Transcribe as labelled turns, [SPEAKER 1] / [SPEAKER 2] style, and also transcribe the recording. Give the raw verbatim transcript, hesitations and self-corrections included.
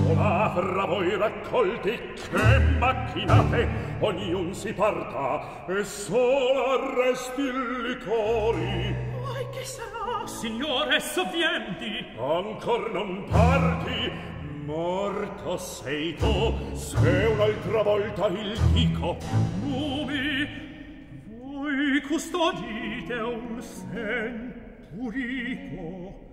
[SPEAKER 1] là fra voi raccolti, che macchinate, ognun si parta, e sola resti il licori.
[SPEAKER 2] Poi che sarà, signore, sovvienti?
[SPEAKER 1] Ancor non parti, morto sei tu, se un'altra volta il dico.
[SPEAKER 2] Numi, voi custodite un sen purico.